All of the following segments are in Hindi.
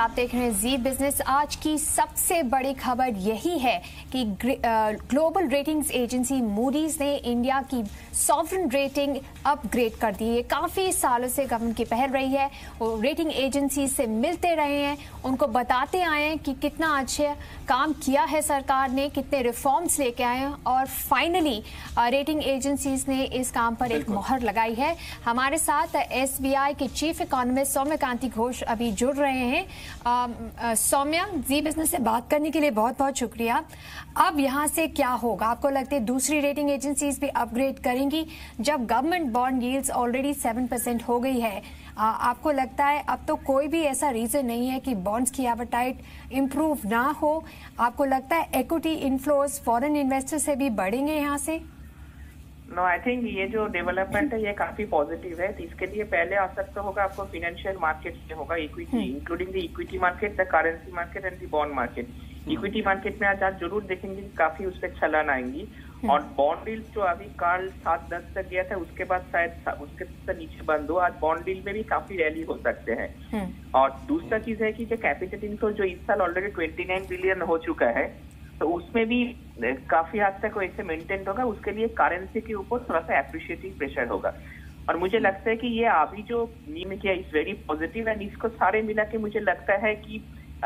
आप देख रहे हैं जी बिजनेस। आज की सबसे बड़ी खबर यही है कि ग्लोबल रेटिंग्स एजेंसी मूडीज ने इंडिया की सॉवरेन रेटिंग अपग्रेड कर दी है। काफी सालों से गवर्नमेंट की पहल रही है, वो रेटिंग एजेंसी से मिलते रहे हैं, उनको बताते आए हैं कि कितना अच्छा काम किया है सरकार ने, कितने रिफॉर्म्स लेके आए हैं और फाइनली रेटिंग एजेंसीज ने इस काम पर एक मोहर लगाई है। हमारे साथ एसबीआई के चीफ इकोनॉमिस्ट सौम्यकांति घोष अभी जुड़ रहे हैं। सौम्या, जी बिजनेस से बात करने के लिए बहुत बहुत शुक्रिया। अब यहाँ से क्या होगा? आपको लगता है दूसरी रेटिंग एजेंसीज भी अपग्रेड करेंगी जब गवर्नमेंट बॉन्ड यील्ड्स ऑलरेडी 7% हो गई है? आपको लगता है अब तो कोई भी ऐसा रीजन नहीं है कि बॉन्ड्स की एपेटाइट इंप्रूव ना हो? आपको लगता है इक्विटी इनफ्लोज फॉरेन इन्वेस्टर से भी बढ़ेंगे यहाँ से? नो, आई थिंक ये जो डेवलपमेंट है ये काफी पॉजिटिव है। तो इसके लिए पहले असर तो होगा आपको फाइनेंशियल मार्केट से होगा, equity including the equity market, the currency market and the bond market. Equity market में आज जरूर देखेंगे कि काफी उस पर छलान आएंगी और बॉन्ड डील जो अभी कल 7-10 तक गया था उसके बाद शायद उसके से नीचे बंद हो, आज बॉन्ड डील में भी काफी रैली हो सकते हैं। और दूसरा चीज है कि जो कैपिटल इनफ्लो जो इस साल ऑलरेडी 29 बिलियन हो चुका है, तो उसमें भी काफी हद तक वैसे मेंटेन होगा। उसके लिए करेंसी के ऊपर थोड़ा सा एप्रिशिएटिंग प्रेशर होगा और मुझे लगता है कि ये अभी जो नीम किया इज वेरी पॉजिटिव एंड इसको सारे मिला के मुझे लगता है कि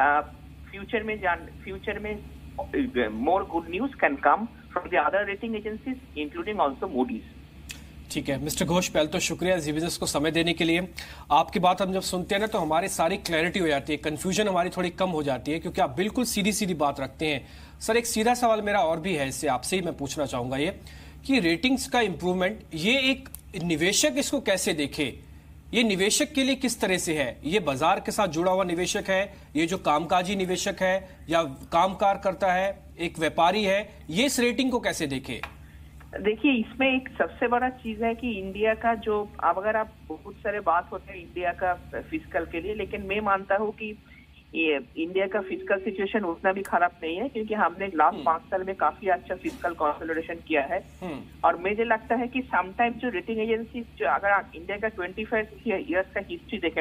फ्यूचर में more good news can come from the other rating agencies including also Moody's. ठीक है मिस्टर घोष, पहले तो शुक्रिया जी बिजनेस को समय देने के लिए। आपकी बात हम जब सुनते हैं ना तो हमारी सारी क्लैरिटी हो जाती है, कंफ्यूजन हमारी थोड़ी कम हो जाती है, क्योंकि आप बिल्कुल सीधी सीधी बात रखते हैं। सर, एक सीधा सवाल मेरा और भी है, इससे आपसे ही मैं पूछना चाहूंगा ये कि रेटिंग्स का इंप्रूवमेंट, ये एक निवेशक इसको कैसे देखे? ये निवेशक के लिए किस तरह से है? ये बाजार के साथ जुड़ा हुआ निवेशक है, ये जो कामकाजी निवेशक है या कामकार करता है, एक व्यापारी है, ये इस रेटिंग को कैसे देखे? देखिए, इसमें एक सबसे बड़ा चीज है कि इंडिया का जो, अब अगर आप बहुत सारे बात होते हैं इंडिया का फिस्कल के लिए, लेकिन मैं मानता हूँ कि ये इंडिया का फिस्कल सिचुएशन उतना भी खराब नहीं है, क्योंकि हमने लास्ट 5 साल में काफी अच्छा फिस्कल कंसोलिडेशन किया है। और मुझे लगता है कि समटाइम जो रेटिंग एजेंसी, जो अगर इंडिया का 25 ईयर्स का हिस्ट्री देखे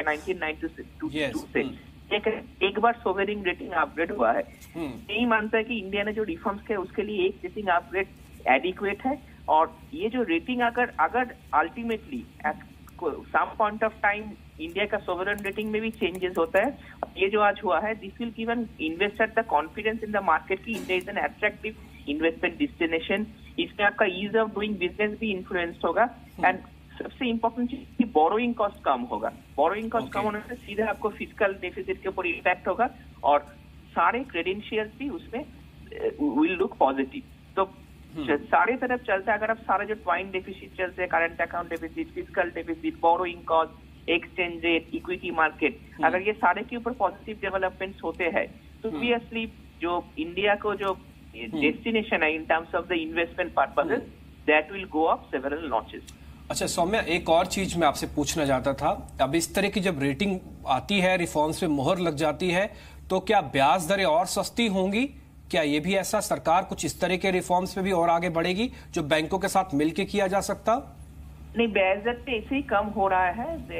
1992 से एक बार सोवरिंग रेटिंग अपग्रेड हुआ है। यही मानता है कि इंडिया ने जो रिफॉर्म्स किया उसके लिए एक रेटिंग अपग्रेड एडिक्वेट है। और ये जो रेटिंग अगर ultimately at some point of time India का सोवरेन रेटिंग में भी चेंजेस होता है, ये जो आज हुआ है, this will give an investor the confidence in the market की India is an attractive investment destination. इसमें आपका ईज ऑफ डूइंग बिजनेस भी इन्फ्लुएंस होगा एंड सबसे इंपॉर्टेंट चीज की बोरोइंग कॉस्ट कम होगा। बोरोइंग कॉस्ट कम होने से सीधा आपको फिस्कल डेफिसिट के ऊपर इम्पैक्ट होगा और सारे क्रेडेंशियल्स भी उसमें विल लुक पॉजिटिव। तो सारे तरफ चलते हैं, अगर आप सारे जो ट्वाइन डेफिसिट चलते हैं, current account deficit, fiscal deficit, borrowing cost, exchange rate, equity market, अगर ये सारे के ऊपर पॉजिटिव डेवलपमेंट्स होते हैं तो ऑब्वियसली जो इंडिया को जो डेस्टिनेशन है in terms of the investment purposes, that will go up several notches. अच्छा सौम्या, एक और चीज मैं आपसे पूछना चाहता था। अब इस तरह की जब रेटिंग आती है, रिफॉर्म्स पे मोहर लग जाती है, तो क्या ब्याज दरें और सस्ती होंगी? क्या ये भी ऐसा सरकार कुछ इस तरह के रिफॉर्म्स पे भी और आगे बढ़ेगी जो बैंकों के साथ मिलके किया जा सकता? नहीं, ब्याज दर पे ऐसे ही कम हो रहा है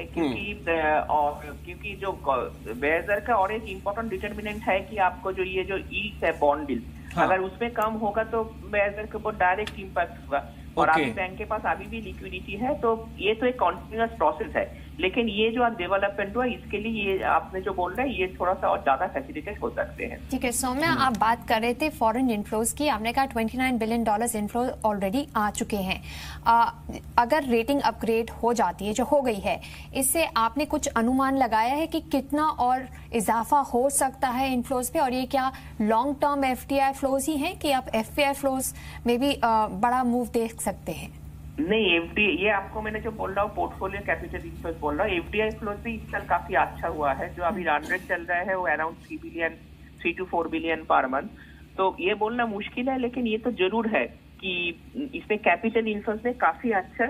क्योंकि जो ब्याज दर का और एक इम्पोर्टेंट डिटर्मिनेंट है कि आपको जो ये जो ईल्ड है बॉन्ड डील, अगर उसमें कम होगा तो ब्याज दर के ऊपर डायरेक्ट इम्पैक्ट होगा। और अभी बैंक के पास अभी भी लिक्विडिटी है, तो ये तो एक कॉन्टिन्यूअस प्रोसेस है। लेकिन ये जो डेवलपमेंट हुआ, इसके लिए ये आपने जो बोल रहे हैं ये थोड़ा सा और ज्यादा फैसिलिटेट हो सकते हैं। ठीक है सौम्या, आप बात कर रहे थे फॉरेन इनफ्लोज की। आपने कहा $29 बिलियन इनफ्लो ऑलरेडी आ चुके हैं। अगर रेटिंग अपग्रेड हो जाती है, जो हो गई है, इससे आपने कुछ अनुमान लगाया है कि कितना और इजाफा हो सकता है इनफ्लोज पे? और ये क्या लॉन्ग टर्म एफडीआई फ्लोज ही हैं कि आप एफपीआई फ्लोज में भी बड़ा मूव देख सकते हैं? नहीं, एफडीआई, ये आपको मैंने जो बोल रहा हूँ पोर्टफोलियो कैपिटल इनफ्लोज बोल रहा हूँ। एफडीआई फ्लोज भी इस साल काफी अच्छा हुआ है। जो अभी रन रेट चल रहा है वो around 3 to 4 billion per month. तो ये बोलना मुश्किल है, लेकिन ये तो जरूर है कि इसमें कैपिटल इनफ्लोज में काफी अच्छा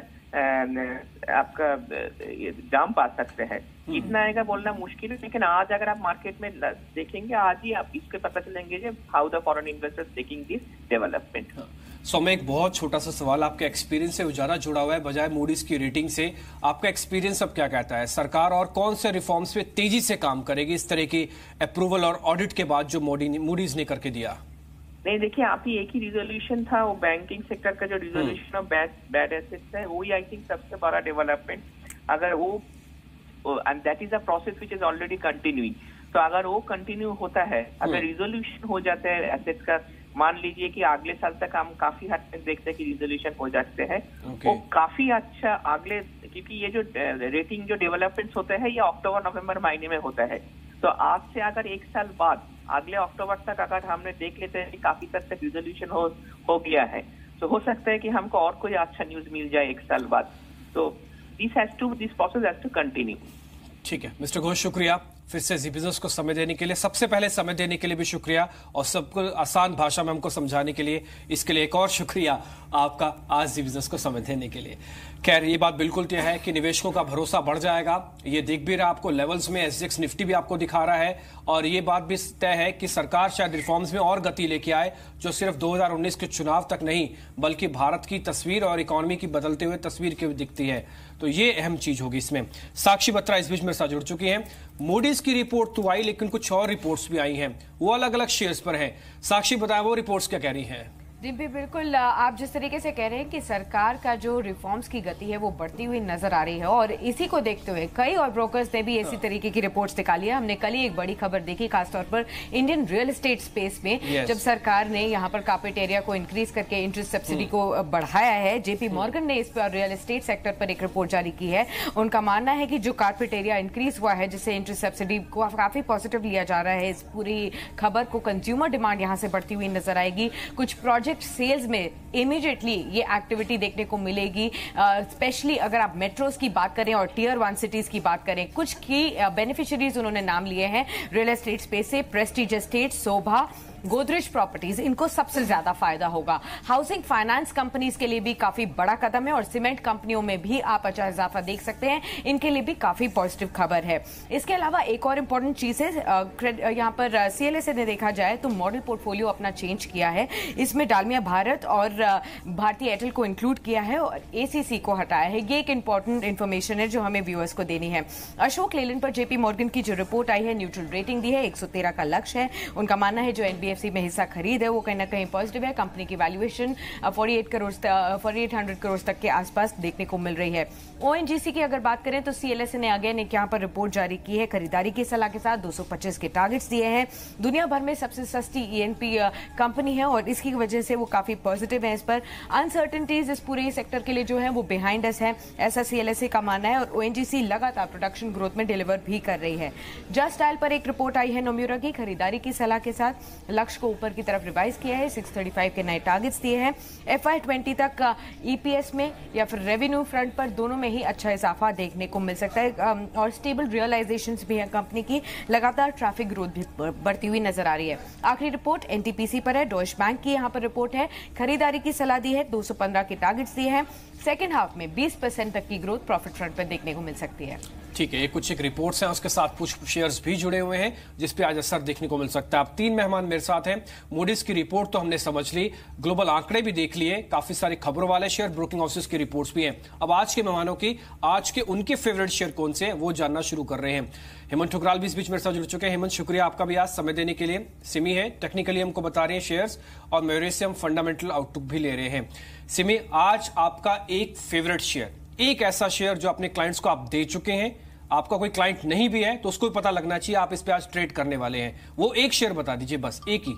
आपका दाम पा सकते हैं। कितना आएगा बोलना मुश्किल है, लेकिन आज अगर आप मार्केट में देखेंगे, आज ही आप इसके पता चलेंगे how the foreign investors taking this development. So मैं एक बहुत छोटा सा सवाल, आपका एक्सपीरियंस से ज्यादा जुड़ा हुआ है बजाय मूडीज की रेटिंग से। आपका एक्सपीरियंस अब क्या कहता है, सरकार और कौन से रिफॉर्म्स पे तेजी से काम करेगी इस तरह की अप्रूवल और ऑडिट के बाद जो मूडीज ने करके दिया? नहीं, देखिए, आप ही एक ही रिजोल्यूशन था, वो बैंकिंग सेक्टर का जो रिजोल्यूशन ऑफ बैड एसेट्स है, वही आई थिंक सबसे बड़ा डेवलपमेंट। अगर वो and that is a process which is already continuing, तो अगर वो कंटिन्यू होता है, अगर रिजोल्यूशन हो जाता है एसेट्स का, मान लीजिए कि अगले साल तक हम काफी हद तक देखते हैं कि रिजोल्यूशन हो जाते हैं, वो काफी अच्छा अगले, क्योंकि ये जो रेटिंग जो डेवलपमेंट्स होते हैं ये अक्टूबर नवंबर महीने में होता है, तो आज से अगर एक साल बाद अगले अक्टूबर तक अगर हमने देख लेते हैं कि काफी हद तक रिजोल्यूशन हो गया है, तो हो सकता है कि हमको और कोई अच्छा न्यूज मिल जाए एक साल बाद। तो this process has to continue. ठीक है मिस्टर घोष, शुक्रिया फिर से जी बिजनेस को समय देने के लिए। सबसे पहले समय देने के लिए भी शुक्रिया, और सबको आसान भाषा में हमको समझाने के लिए, इसके लिए एक और शुक्रिया आपका आज जी बिजनेस को समय देने के लिए। खैर, ये बात बिल्कुल तय है कि निवेशकों का भरोसा बढ़ जाएगा, ये दिख भी रहा आपको लेवल्स में, सेंसेक्स निफ्टी भी आपको दिखा रहा है, और ये बात भी तय है कि सरकार शायद रिफॉर्म्स में और गति लेके आए, जो सिर्फ 2019 के चुनाव तक नहीं बल्कि भारत की तस्वीर और इकोनॉमी की बदलते हुए तस्वीर की दिखती है। तो ये अहम चीज होगी इसमें। साक्षी बत्रा इस बीच मेरे साथ जुड़ चुकी हैं। मूडीज की रिपोर्ट तो आई, लेकिन कुछ और रिपोर्ट्स भी आई हैं, वो अलग अलग शेयर्स पर हैं। साक्षी, बताएं वो रिपोर्ट्स क्या कह रही हैं? डिम्पी, बिल्कुल आप जिस तरीके से कह रहे हैं कि सरकार का जो रिफॉर्म्स की गति है वो बढ़ती हुई नजर आ रही है, और इसी को देखते हुए कई और ब्रोकर्स ने भी इसी तरीके की रिपोर्ट्स निकाली है। हमने कल ही एक बड़ी खबर देखी, खासतौर पर इंडियन रियल एस्टेट स्पेस में, जब सरकार ने यहाँ पर कार्पेट एरिया को इंक्रीज करके इंटरेस्ट सब्सिडी को बढ़ाया है। जेपी मॉर्गन ने इस पर रियल एस्टेट सेक्टर पर एक रिपोर्ट जारी की है। उनका मानना है कि जो कार्पेट एरिया इंक्रीज हुआ है, जिससे इंटरेस्ट सब्सिडी को काफी पॉजिटिव लिया जा रहा है, इस पूरी खबर को कंज्यूमर डिमांड यहाँ से बढ़ती हुई नजर आएगी। कुछ प्रोजेक्ट सेल्स में इमीडिएटली ये एक्टिविटी देखने को मिलेगी, स्पेशली अगर आप मेट्रोज की बात करें और टियर 1 सिटीज की बात करें। कुछ की बेनिफिशियरीज उन्होंने नाम लिए हैं रियल एस्टेट स्पेस से, Prestige estate, Sobha, Godrej properties, इनको सबसे ज्यादा फायदा होगा। हाउसिंग फाइनेंस कंपनीज के लिए भी काफी बड़ा कदम है, और सीमेंट कंपनियों में भी आप अच्छा इजाफा देख सकते हैं, इनके लिए भी काफी पॉजिटिव खबर है। इसके अलावा एक और इंपॉर्टेंट चीज है, यहाँ पर सीएलएसए ने देखा जाए तो मॉडल पोर्टफोलियो अपना चेंज किया है। इसमें डालमिया भारत और भारतीय एयरटेल को इंक्लूड किया है और एसीसी को हटाया है। ये एक इंपॉर्टेंट इन्फॉर्मेशन है जो हमें व्यूअर्स को देनी है। अशोक लेलैंड पर जेपी मॉर्गन की जो रिपोर्ट आई है, न्यूट्रल रेटिंग दी है, 113 का लक्ष्य है। उनका मानना है जो एनबीएफसी में हिस्सा खरीद है वो कहीं ना कहीं पॉजिटिव है। कंपनी की वैल्यूएशन 4800 करोड़ तक के आसपास देखने को मिल रही है। ओएनजीसी की अगर बात करें तो सीएलएसए ने अगेन एक यहाँ पर रिपोर्ट जारी की है, खरीदारी की सलाह के साथ 225 के टारगेट्स दिए हैं। दुनिया भर में सबसे सस्ती ईएनपी कंपनी है और इसकी वजह से वो काफी पॉजिटिव है। इस पर अनसर्टेनिटीज इस पूरे सेक्टर के लिए जो है वो बिहाइंड अस है, ऐसा सीएलएसए का मानना है। और ओएनजीसी लगातार प्रोडक्शन ग्रोथ में डिलीवर भी कर रही है। जस्ट डायल पर एक रिपोर्ट आई है नोम्यूरा की, खरीदारी की सलाह के साथ लक्ष्य को ऊपर की तरफ रिवाइज किया है, 635 के नए टारगेट्स दिए हैं। FY20 तक ईपीएस में या फिर रेवेन्यू फ्रंट पर दोनों में ही अच्छा इजाफा देखने को मिल सकता है, और स्टेबल रियलाइजेशंस भी है कंपनी की, लगातार ट्रैफिक ग्रोथ भी बढ़ती हुई नजर आ रही है। आखिरी रिपोर्ट एनटीपीसी पर है, डॉइश बैंक की यहाँ पर रिपोर्ट है, खरीदारी की सलाह दी है, 215 के टारगेट्स दिए हैं। सेकेंड हाफ में 20% तक की ग्रोथ प्रॉफिट फ्रंट पर देखने को मिल सकती है। ठीक है, ये कुछ एक रिपोर्ट्स हैं, उसके साथ कुछ शेयर्स भी जुड़े हुए हैं जिसपे आज असर देखने को मिल सकता है। अब 3 मेहमान मेरे साथ हैं। मूडीज की रिपोर्ट तो हमने समझ ली, ग्लोबल आंकड़े भी देख लिए, काफी सारी खबरों वाले शेयर, ब्रोकिंग हाउसेस की रिपोर्ट्स भी हैं। अब आज के मेहमानों की, आज के उनके फेवरेट शेयर कौन से हैं वो जानना शुरू कर रहे हैं। हेमंत ठुकराल भी इस बीच मेरे साथ जुड़ चुके हैं। हेमंत, शुक्रिया आपका भी आज समय देने के लिए। सिमी है, टेक्निकली हमको बता रहे हैं शेयर्स, और मेरे से हम फंडामेंटल आउटलुक भी ले रहे हैं। सिमी, आज आपका एक फेवरेट शेयर, एक ऐसा शेयर जो अपने क्लाइंट्स को आप दे चुके हैं, आपका कोई क्लाइंट नहीं भी है तो उसको भी पता लगना चाहिए आप इस पे आज ट्रेड करने वाले हैं, वो एक शेयर बता दीजिए, बस एक ही।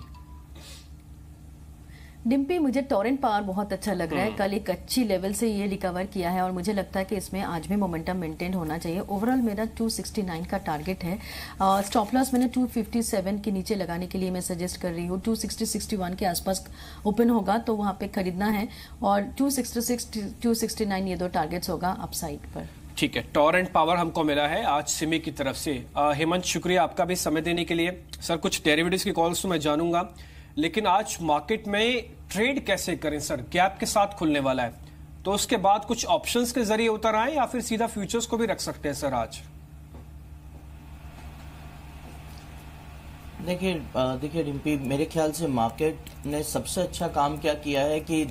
डिम्पी, मुझे टोरेंट पावर बहुत अच्छा लग रहा है। कल एक अच्छी लेवल से ये रिकवर किया है और मुझे लगता है कि इसमें आज भी मोमेंटम मेंटेन होना चाहिए। ओवरऑल मेरा 269 का टारगेट है। स्टॉप लॉस मैंने 257 के नीचे लगाने के लिए मैं सजेस्ट कर रही हूँ। 260-61 के आसपास ओपन होगा तो वहां पे खरीदना है, और 266-269 ये 2 टारगेट्स होगा अपसाइड पर। ठीक है, टोरेंट पावर हमको मिला है आज सिमी की तरफ से। हेमंत, शुक्रिया आपका भी समय देने के लिए। सर, कुछ डेरिवेटिव्स की कॉल्स तो मैं जानूंगा, लेकिन आज मार्केट में ट्रेड कैसे करें सर? गैप के साथ खुलने वाला है, तो उसके बाद कुछ ऑप्शंस के जरिए उतर आए या फिर सीधा फ्यूचर्स को भी रख सकते हैं सर आज? देखिए डिम्पी, मेरे ख्याल से मार्केट ने सबसे अच्छा काम क्या किया है कि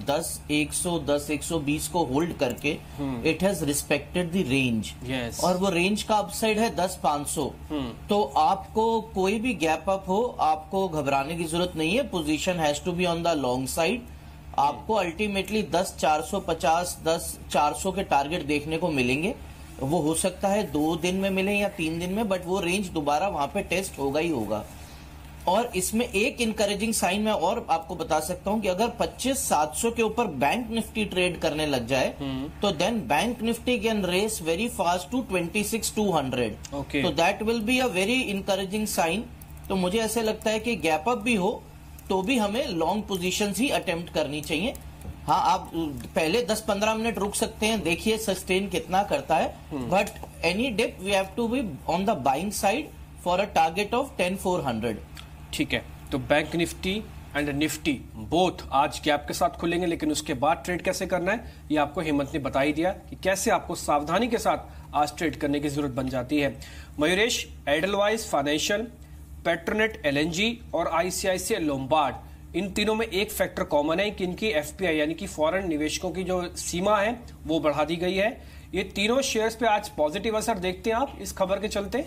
10 120 को होल्ड करके it has respected the range, और वो रेंज का अपसाइड है 10 500। तो आपको कोई भी गैप अप हो, आपको घबराने की जरूरत नहीं है। Position has to be on the long side. आपको अल्टीमेटली 10 450 10 400 के टारगेट देखने को मिलेंगे। वो हो सकता है 2 दिन में मिले या 3 दिन में, बट वो रेंज दोबारा वहां पे टेस्ट होगा ही होगा। और इसमें एक इंकरेजिंग साइन मैं और आपको बता सकता हूं कि अगर 25,700 के ऊपर बैंक निफ्टी ट्रेड करने लग जाए तो then bank Nifty can race very fast to 26,200। तो that will be a very encouraging sign. तो मुझे ऐसे लगता है कि गैप अप भी हो तो भी हमें लॉन्ग पोजीशंस ही अटेम्प्ट करनी चाहिए। हाँ, आप पहले 10-15 मिनट रुक सकते हैं, देखिए सस्टेन कितना करता है, but any dip we have to be on the buying side for a target of 10,400। ठीक है, तो bank Nifty and Nifty both आज गैप के साथ खुलेंगे, लेकिन उसके बाद ट्रेड कैसे करना है ये आपको हेमंत ने बता ही दिया कि कैसे आपको सावधानी के साथ आज ट्रेड करने की जरूरत बन जाती है। Mayuresh, Edelweiss financial, Petronet LNG और आईसीआईसीआई लोम्बार्ड, इन तीनों में एक फैक्टर कॉमन है कि इनकी एफपीआई यानी कि फॉरेन निवेशकों की जो सीमा है वो बढ़ा दी गई है। ये तीनों शेयर्स पे आज पॉजिटिव असर देखते हैं आप इस खबर के चलते?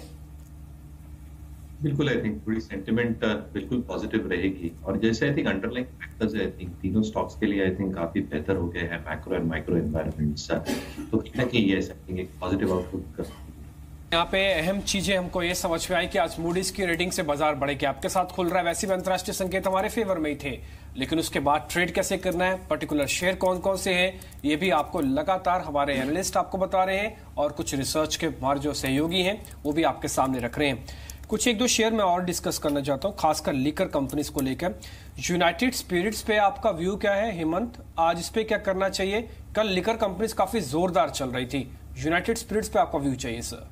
बिल्कुल, आई थिंक पूरी सेंटिमेंट बिल्कुल पॉजिटिव रहेगी। और जैसे I think underlying factors I think तीनों स्टॉक्स के लिए आई थिंक काफी बेहतर हो गए हैं मैक्रो एंड माइक्रो एनवायरनमेंट्स। तो कहीं ना कहीं ये आई थिंक एक पॉजिटिव आउटलुक। यहाँ पे अहम चीजें हमको ये समझ में आई कि आज मूडीज की रेटिंग से बाजार बड़े गैप के साथ खुल रहा है। वैसे भी अंतर्राष्ट्रीय संकेत हमारे फेवर में ही थे, लेकिन उसके बाद ट्रेड कैसे करना है, पर्टिकुलर शेयर कौन कौन से हैं, ये भी आपको लगातार हमारे एनालिस्ट आपको बता रहे हैं और कुछ रिसर्च के हमारे जो सहयोगी हैं वो भी आपके सामने रख रहे हैं। कुछ एक दो शेयर मैं और डिस्कस करना चाहता हूं, खासकर लीकर कंपनीज को लेकर। यूनाइटेड स्पिरिट्स पे आपका व्यू क्या है हेमंत? आज इस पे क्या करना चाहिए? कल लीकर कंपनीज काफी जोरदार चल रही थी, यूनाइटेड स्पिरिट्स पे आपका व्यू चाहिए सर?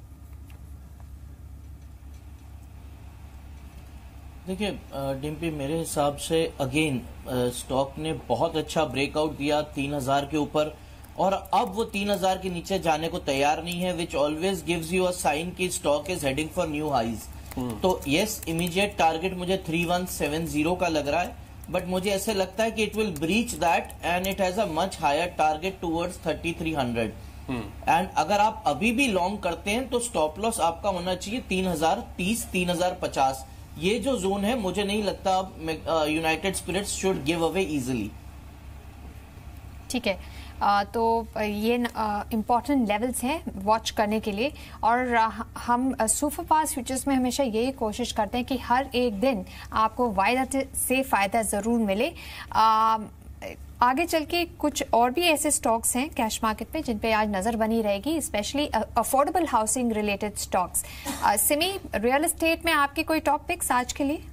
देखिए डिम्पी, मेरे हिसाब से अगेन स्टॉक ने बहुत अच्छा ब्रेकआउट दिया 3,000 के ऊपर, और अब वो 3,000 के नीचे जाने को तैयार नहीं है, which always gives you a sign कि stock is heading for new highs. तो यस, इमीडिएट टारगेट मुझे 3,170 का लग रहा है, बट मुझे ऐसे लगता है कि it will breach that and it has a much higher target towards 3,300। And अगर आप अभी भी लॉन्ग करते हैं तो स्टॉप लॉस आपका होना चाहिए 3,030 3,050। ये जो जोन है मुझे नहीं लगता अब United Spirits should give away easily. ठीक है, तो ये इम्पॉर्टेंट लेवल्स हैं वॉच करने के लिए, और हम सुपर फास्ट फ्यूचर्स में हमेशा यही कोशिश करते हैं कि हर एक दिन आपको वायदा से फ़ायदा ज़रूर मिले। आगे चल के कुछ और भी ऐसे स्टॉक्स हैं कैश मार्केट में जिन पे आज नज़र बनी रहेगी, specially affordable housing related stocks. Simi, real estate में आपके कोई टॉप पिक्स आज के लिए?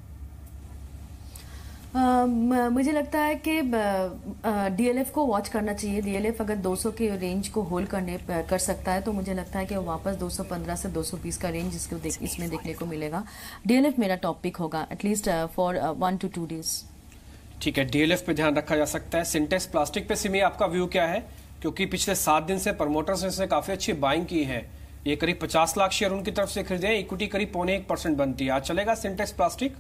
मुझे लगता है कि डीएलएफ को वॉच करना चाहिए। डीएलएफ अगर 200 के रेंज को होल्ड कर सकता है तो मुझे लगता है कि वो वापस 215 से 220 का रेंज इसमें देखने को मिलेगा। डीएलएफ मेरा टॉप पिक होगा एटलीस्ट फॉर 1 to 2 days। ठीक है, डीएलएफ पे ध्यान रखा जा सकता है। सिंटेक्स प्लास्टिक पे सिमी आपका व्यू क्या है? क्योंकि पिछले 7 दिन से प्रमोटर्स ने काफी अच्छी बाइंग की है, ये करीब 50 लाख शेयर उनकी तरफ से खरीदे हैं, इक्विटी करीब 0.25% बनती है। आज चलेगा सिंटेक्स प्लास्टिक?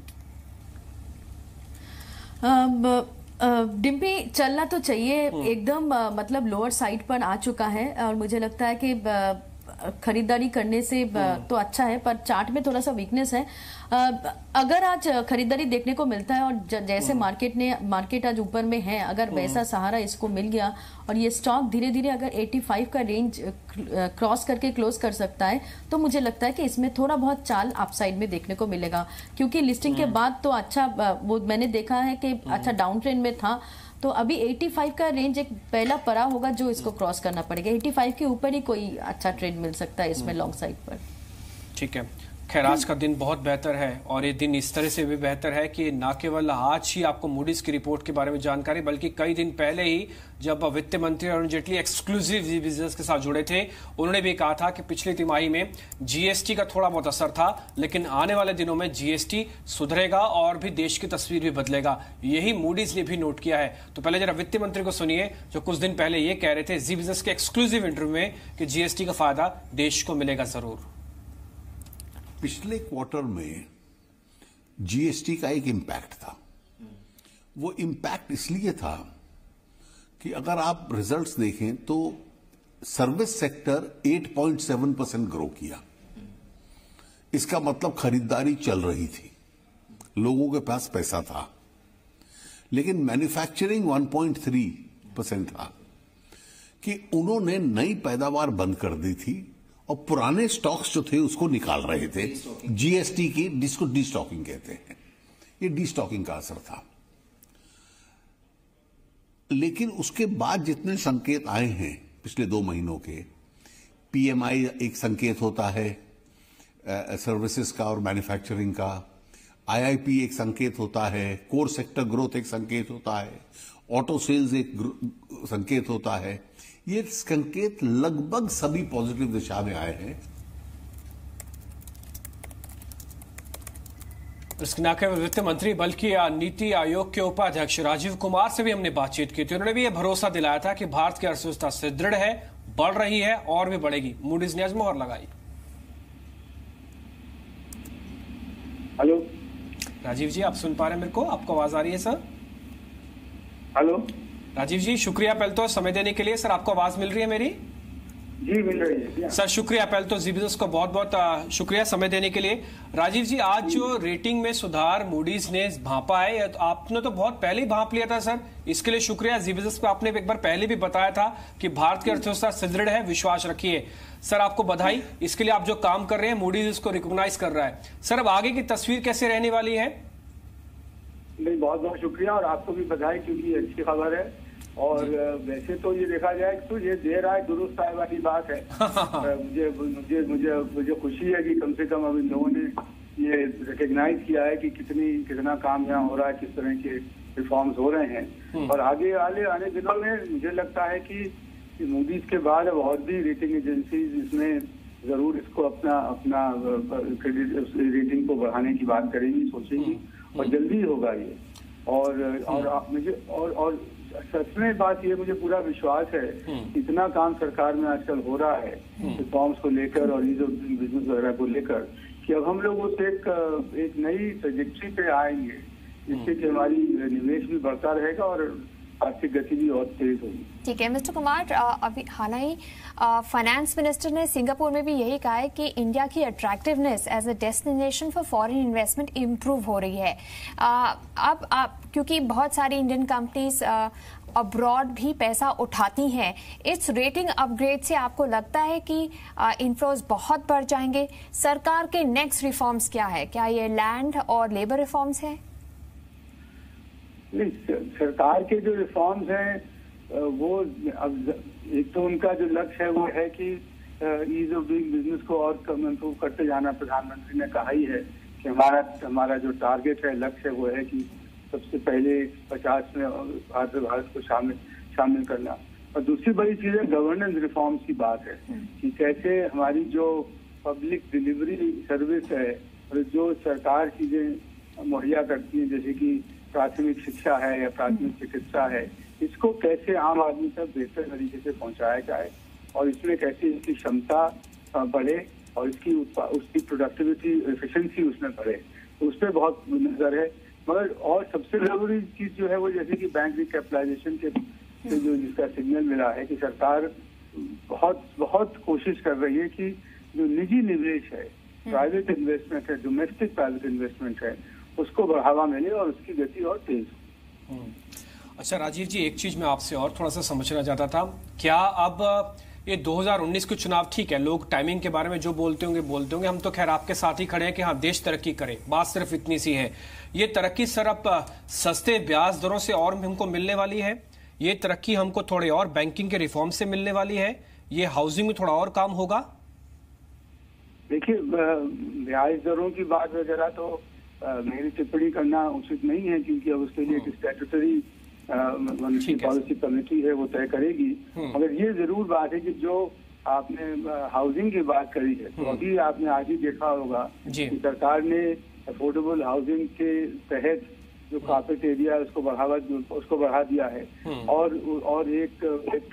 डिम्पी, चलना तो चाहिए एकदम, मतलब लोअर साइड पर आ चुका है और मुझे लगता है कि खरीदारी करने से तो अच्छा है, पर चार्ट में थोड़ा सा वीकनेस है। अगर आज खरीदारी देखने को मिलता है और जैसे मार्केट आज ऊपर में है, अगर वैसा सहारा इसको मिल गया और ये स्टॉक धीरे धीरे अगर 85 का रेंज क्रॉस करके क्लोज कर सकता है तो मुझे लगता है कि इसमें थोड़ा बहुत चाल अपसाइड में देखने को मिलेगा। क्योंकि लिस्टिंग के बाद तो अच्छा वो मैंने देखा है कि अच्छा डाउन ट्रेंड में था, तो अभी 85 का रेंज एक पहला पड़ा होगा जो इसको क्रॉस करना पड़ेगा। 85 के ऊपर ही कोई अच्छा ट्रेड मिल सकता है इसमें लॉन्ग साइड पर। ठीक है, खैर आज का दिन बहुत बेहतर है और ये दिन इस तरह से भी बेहतर है कि ना केवल आज ही आपको मूडीज की रिपोर्ट के बारे में जानकारी, बल्कि कई दिन पहले ही जब वित्त मंत्री Arun Jaitley exclusive Zee business के साथ जुड़े थे, उन्होंने भी कहा था कि पिछली तिमाही में जीएसटी का थोड़ा बहुत असर था, लेकिन आने वाले दिनों में जीएसटी सुधरेगा और भी देश की तस्वीर भी बदलेगा। यही मूडीज ने भी नोट किया है। तो पहले जरा वित्त मंत्री को सुनिए जो कुछ दिन पहले ये कह रहे थे जी बिजनेस के एक्सक्लूसिव इंटरव्यू में कि जीएसटी का फायदा देश को मिलेगा जरूर। पिछले क्वार्टर में जीएसटी का एक इम्पैक्ट था। वो इम्पैक्ट इसलिए था कि अगर आप रिजल्ट्स देखें तो सर्विस सेक्टर 8.7% ग्रो किया। इसका मतलब खरीदारी चल रही थी, लोगों के पास पैसा था। लेकिन मैन्युफैक्चरिंग 1.3% था कि उन्होंने नई पैदावार बंद कर दी थी और पुराने स्टॉक्स जो थे उसको निकाल रहे थे। जीएसटी की, जिसको डीस्टॉकिंग कहते हैं, ये डीस्टॉकिंग का असर था। लेकिन उसके बाद जितने संकेत आए हैं पिछले 2 महीनों के, पीएमआई एक संकेत होता है सर्विसेज का और मैन्युफैक्चरिंग का, आईआईपी एक संकेत होता है, कोर सेक्टर ग्रोथ एक संकेत होता है, ऑटो सेल्स एक संकेत होता है। ये संकेत लगभग सभी पॉजिटिव दिशा में आए हैं। इसके नाके में वित्त मंत्री बल्कि नीति आयोग के उपाध्यक्ष राजीव कुमार से भी हमने बातचीत की थी। उन्होंने भी यह भरोसा दिलाया था कि भारत की अर्थव्यवस्था सुदृढ़ है, बढ़ रही है और भी बढ़ेगी। मूडीज ने आज मोहर लगाई। हेलो राजीव जी, आप सुन पा रहे हैं मेरे को? आपको आवाज आ रही है सर? हेलो राजीव जी, शुक्रिया पहले तो समय देने के लिए। सर, आपको आवाज मिल रही है मेरी? जी मिल रही है सर, शुक्रिया पहले तो जी बिजनेस को बहुत बहुत शुक्रिया समय देने के लिए। राजीव जी, आज जो रेटिंग में सुधार मूडीज ने भांपा है, तो आपने तो बहुत पहले ही भांप लिया था सर, इसके लिए शुक्रिया। जी बिजनेस को आपने एक बार पहले भी बताया था कि भारत की अर्थव्यवस्था सुदृढ़ है, विश्वास रखिए। सर, आपको बधाई, इसके लिए आप जो काम कर रहे हैं मूडीज इसको रिकॉग्नाइज कर रहा है। सर, अब आगे की तस्वीर कैसे रहने वाली है? नहीं, बहुत बहुत शुक्रिया और आपको भी बधाई, क्योंकि अच्छी खबर है। और वैसे तो ये देखा जाए तो ये देर आए दुरुस्त आए वाली बात है। मुझे मुझे मुझे मुझे खुशी है कि कम से कम अब इन लोगों ने ये रिकग्नाइज किया है कि कितना काम यहाँ हो रहा है, किस तरह के रिफॉर्म्स हो रहे हैं। और आगे आने दिनों में मुझे लगता है कि मूडीज के बाद अब और भी रेटिंग एजेंसीज इसमें जरूर इसको अपना क्रेडिट रेटिंग को बढ़ाने की बात करेंगी, सोचेंगी, और जल्दी होगा ये। और मुझे और सच में बात ये, मुझे पूरा विश्वास है इतना काम सरकार में आजकल हो रहा है रिफॉर्म्स को लेकर और ईज ऑफ डूइंग बिजनेस वगैरह को लेकर, कि अब हम लोग उस एक नई ट्रैजेक्टरी पे आएंगे जिससे कि हमारी निवेश भी बढ़ता रहेगा और आर्थिक गति भी और तेज होगी। ठीक है मिस्टर कुमार, अभी हालांकि फाइनेंस मिनिस्टर ने सिंगापुर में भी यही कहा है कि इंडिया की attractiveness as a destination for foreign investment improve हो रही है। अब क्योंकि बहुत सारी इंडियन कंपनीज अब्रॉड भी पैसा उठाती हैं, इस रेटिंग अपग्रेड से आपको लगता है कि इनफ्लोज बहुत बढ़ जाएंगे? सरकार के नेक्स्ट रिफॉर्म्स क्या है? क्या ये लैंड और लेबर रिफॉर्म्स हैं? सरकार के जो रिफॉर्म्स हैं वो अब एक तो उनका जो लक्ष्य है वो है कि ईज ऑफ डूइंग बिजनेस को और इम्प्रूव करते जाना। प्रधानमंत्री ने कहा ही है कि हमारा जो टारगेट है, लक्ष्य है, वो है कि सबसे पहले 50 में भारत को शामिल करना। और दूसरी बड़ी चीज है गवर्नेंस रिफॉर्म्स की बात है कि कैसे हमारी जो पब्लिक डिलीवरी सर्विस है और जो सरकार चीजें मुहैया करती है, जैसे कि प्राथमिक शिक्षा है या प्राथमिक चिकित्सा है, इसको कैसे आम आदमी तक बेहतर तरीके से पहुंचाया जाए और इसमें कैसे इसकी क्षमता बढ़े और उसकी प्रोडक्टिविटी, एफिशिएंसी उसमें बढ़े, तो उस पर बहुत नजर है। मगर और सबसे जरूरी चीज जो है वो जैसे कि बैंक रिकैपिटलाइजेशन के जो जिसका सिग्नल मिला है कि सरकार बहुत कोशिश कर रही है कि जो निजी निवेश है, प्राइवेट इन्वेस्टमेंट है, डोमेस्टिक प्राइवेट इन्वेस्टमेंट है, उसको बढ़ावा मिले और उसकी गति और तेज हो। अच्छा राजीव जी, एक चीज मैं आपसे और थोड़ा सा समझना चाहता था, क्या अब ये 2019 के चुनाव, ठीक है लोग टाइमिंग के बारे में जो बोलते होंगे, हम तो खैर आपके साथ ही खड़े हैं कि हाँ देश तरक्की करे, बात सिर्फ इतनी सी है। ये तरक्की सर अब सस्ते ब्याज दरों से और हमको मिलने वाली है, ये तरक्की हमको थोड़े और बैंकिंग के रिफॉर्म से मिलने वाली है, ये हाउसिंग में थोड़ा और काम होगा? देखिए, ब्याज दरों की बात वगैरह तो मेरी टिप्पणी करना उचित नहीं है, क्योंकि अब उसके लिए एक स्टैट्यूटरी पॉलिसी कमेटी है, वो तय करेगी। मगर ये जरूर बात है कि जो आपने हाउसिंग की बात करी है, तो अभी आपने आज ही देखा होगा कि सरकार ने अफोर्डेबल हाउसिंग के तहत जो कार्पेट एरिया उसको बढ़ा दिया है और एक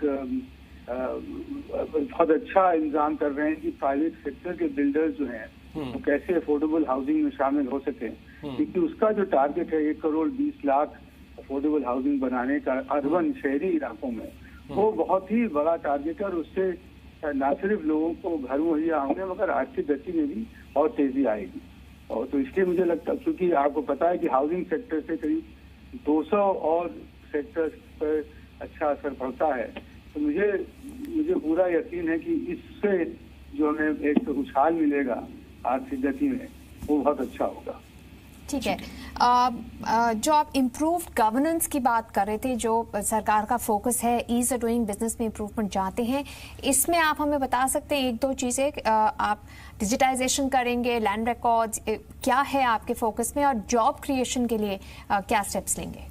बहुत अच्छा इंतजाम कर रहे हैं कि प्राइवेट सेक्टर के बिल्डर्स जो हैं वो कैसे अफोर्डेबल हाउसिंग में शामिल हो सके। क्योंकि उसका जो टारगेट है 1 करोड़ 20 लाख अफोर्डेबल हाउसिंग बनाने का अर्बन शहरी इलाकों में, वो बहुत ही बड़ा टारगेट है। और उससे न सिर्फ लोगों को घर मुहैया होंगे मगर आर्थिक गति में भी और तेजी आएगी। और तो इसलिए मुझे लगता है, क्योंकि आपको पता है कि हाउसिंग सेक्टर से करीब 200 और सेक्टर्स पर अच्छा असर पड़ता है, तो मुझे पूरा यकीन है कि इससे जो हमें एक उछाल मिलेगा आर्थिक गति में, वो बहुत अच्छा होगा। ठीक है। जो आप इम्प्रूव्ड गवर्नेंस की बात कर रहे थे, जो सरकार का फोकस है ईज ऑफ डूइंग बिजनेस में इम्प्रूवमेंट चाहते हैं, इसमें आप हमें बता सकते हैं 1-2 चीजें? आप डिजिटाइजेशन करेंगे, लैंड रिकॉर्ड्स, क्या है आपके फोकस में, और जॉब क्रिएशन के लिए क्या स्टेप्स लेंगे?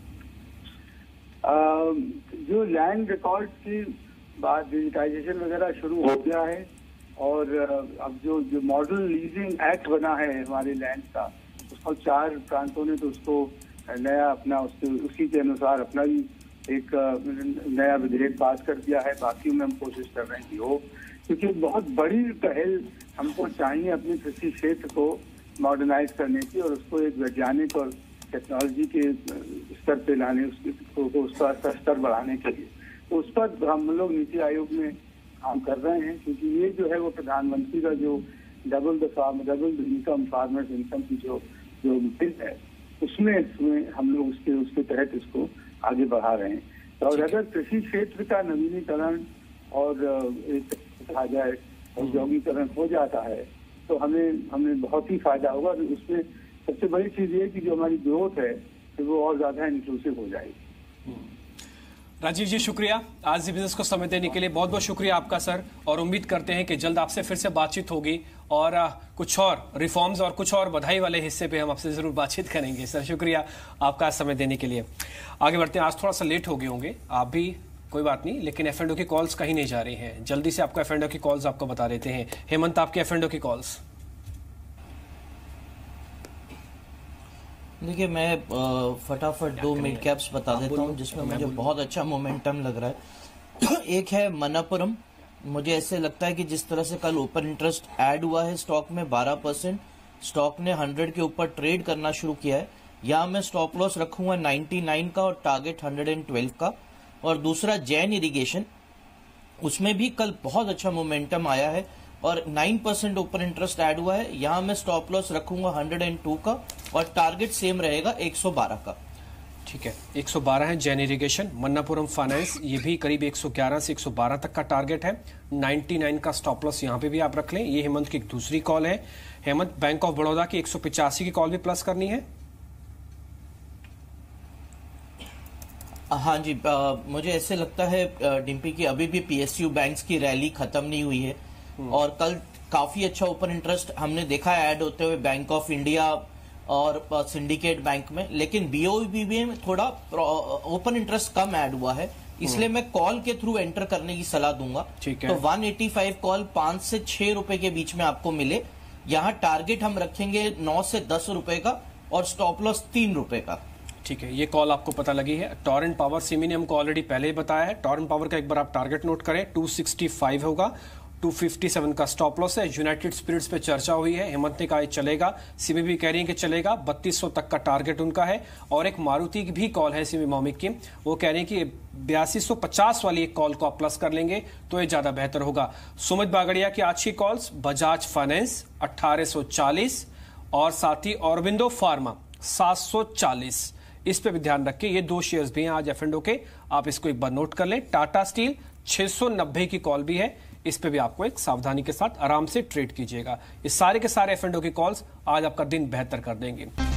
जो लैंड रिकॉर्ड की बात, डिजिटाइजेशन वगैरह शुरू हो गया है। और अब जो मॉडल लीजिंग एक्ट बना है हमारे लैंड का, उसको 4 प्रांतों ने तो उसको नया अपना उसी के अनुसार अपना भी एक नया विधेयक पास कर दिया है। बाकी में हम कोशिश कर रहे हैं कि हो, क्योंकि बहुत बड़ी पहल हमको चाहिए अपने कृषि क्षेत्र को मॉडर्नाइज करने की और उसको एक वैज्ञानिक और टेक्नोलॉजी के स्तर पे लाने, उसका स्तर बढ़ाने के लिए। तो उस पर हम लोग नीति आयोग में काम कर रहे हैं, क्योंकि ये जो है वो प्रधानमंत्री का जो double the income farmers income की जो बिल है, उसमें हम लोग उसके तहत इसको आगे बढ़ा रहे हैं। और अगर कृषि क्षेत्र का नवीनीकरण और एक कहा जाए औद्योगिकरण हो जाता है तो हमें बहुत ही फायदा होगा। उसमें सबसे बड़ी चीज ये कि जो हमारी ग्रोथ है तो वो और ज्यादा इंक्लूसिव हो जाएगी। राजीव जी, शुक्रिया आज ज़ी बिजनेस को समय देने के लिए। बहुत बहुत शुक्रिया आपका सर, और उम्मीद करते हैं कि जल्द आपसे फिर से बातचीत होगी और कुछ और रिफॉर्म्स और कुछ और बधाई वाले हिस्से पे हम आपसे जरूर बातचीत करेंगे। सर शुक्रिया आपका समय देने के लिए। आगे बढ़ते हैं। आज थोड़ा सा लेट हो गए होंगे आप भी, कोई बात नहीं, लेकिन एफ&ओ की कॉल्स कहीं नहीं जा रही हैं। जल्दी से आपको एफ&ओ की कॉल्स आपको बता देते हैं। हेमंत, आपकी एफ&ओ की कॉल्स? देखिए, मैं फटाफट 2 मिड कैप्स बता देता हूँ जिसमें मुझे बहुत अच्छा मोमेंटम लग रहा है। एक है मणप्पुरम। मुझे ऐसे लगता है कि जिस तरह से कल ओपन इंटरेस्ट ऐड हुआ है स्टॉक में 12%, स्टॉक ने 100 के ऊपर ट्रेड करना शुरू किया है। यहाँ मैं स्टॉप लॉस रखूंगा 99 का और टारगेट 112 का। और दूसरा जैन इरिगेशन, उसमें भी कल बहुत अच्छा मोमेंटम आया है और 9% ओपन इंटरेस्ट ऐड हुआ है। यहाँ मैं स्टॉप लॉस रखूंगा 102 का और टारगेट सेम रहेगा 112 का। ठीक है, 112 है जैन इरिगेशन। मन्नापुरम फाइनेंस, ये भी करीब 111 से 112 तक का टारगेट है। 99 का स्टॉप लॉस यहाँ पे भी आप रख लें। ये हेमंत की एक दूसरी कॉल है। हेमंत, बैंक ऑफ बड़ौदा की 185 की कॉल भी प्लस करनी है? हाँ जी, मुझे ऐसे लगता है डिम्पी की अभी भी पीएसयू बैंक्स की रैली खत्म नहीं हुई है और कल काफी अच्छा ओपन इंटरेस्ट हमने देखा है ऐड होते हुए बैंक ऑफ इंडिया और सिंडिकेट बैंक में, लेकिन बीओबी में थोड़ा ओपन इंटरेस्ट कम ऐड हुआ है, इसलिए मैं कॉल के थ्रू एंटर करने की सलाह दूंगा। ठीक है। तो 185 कॉल 5 से 6 रुपए के बीच में आपको मिले। यहाँ टारगेट हम रखेंगे 9 से 10 रुपए का और स्टॉप लॉस 3 रुपए का। ठीक है, ये कॉल आपको पता लगी है। टॉरेंट पावर, सिमी ने हमको ऑलरेडी पहले ही बताया है। टॉरेंट पावर का एक बार आप टारगेट नोट करें, 265 होगा। 257 का स्टॉप लॉस है। यूनाइटेड स्पिरिट्स पे चर्चा हुई है, हेमंत ने कहा चलेगा, सिमी भी कह रही है कि चलेगा। 3200 तक का टारगेट उनका है। और एक मारुति की भी कॉल है सिमी मॉमिक की, वो कह रही है कि 8250 वाली एक कॉल को आप प्लस कर लेंगे तो ये ज्यादा बेहतर होगा। सुमित बागड़िया की आज की कॉल्स, बजाज फाइनेंस 1840 और साथ ही ऑरबिंदो फार्मा 740, इस पे भी ध्यान रखिए। ये 2 शेयर्स भी हैं आज एफ&ओ के, आप इसको एक बार नोट कर लें। टाटा स्टील 690 की कॉल भी है, इस पे भी आपको एक सावधानी के साथ आराम से ट्रेड कीजिएगा। इस सारे के सारे एफ&ओ की कॉल्स आज आपका दिन बेहतर कर देंगे।